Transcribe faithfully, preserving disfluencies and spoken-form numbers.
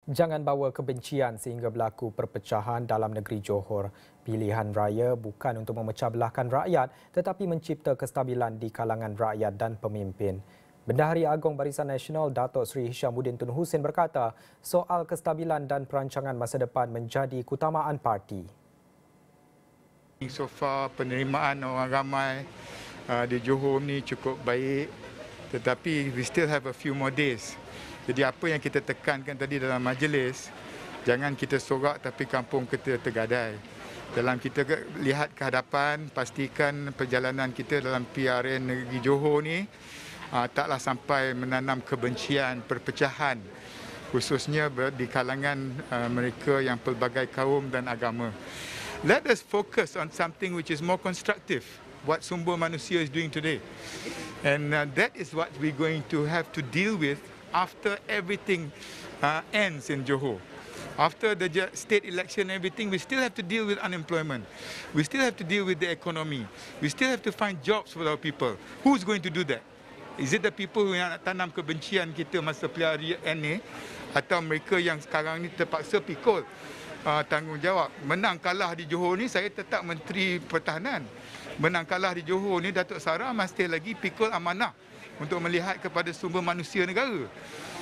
Jangan bawa kebencian sehingga berlaku perpecahan dalam negeri Johor. Pilihan raya bukan untuk memecah belahkan rakyat tetapi mencipta kestabilan di kalangan rakyat dan pemimpin. Bendahari Agung Barisan Nasional Datuk Seri Hishammuddin Hussein berkata, soal kestabilan dan perancangan masa depan menjadi keutamaan parti. So far penerimaan orang ramai uh, di Johor ni cukup baik, tetapi we still have a few more days. Jadi apa yang kita tekankan tadi dalam majlis, jangan kita sorak tapi kampung kita tergadai. Dalam kita lihat ke hadapan, pastikan perjalanan kita dalam P R N negeri Johor ni uh, taklah sampai menanam kebencian, perpecahan, khususnya di kalangan uh, mereka yang pelbagai kaum dan agama. Let us focus on something which is more constructive, what sumber manusia is doing today. And uh, that is what we're going to have to deal with after everything uh, ends in Johor. After the state election and everything, we still have to deal with unemployment. We still have to deal with the economy. We still have to find jobs for our people. Who's going to do that? Is it the people who nak tanam kebencian kita masa P R N ni, atau mereka yang sekarang ni terpaksa pikul uh, tanggungjawab? Menang kalah di Johor ni, saya tetap Menteri Pertahanan. Menang kalah di Johor ni, Datuk Sarah masih lagi pikul amanah untuk melihat kepada sumber manusia negara.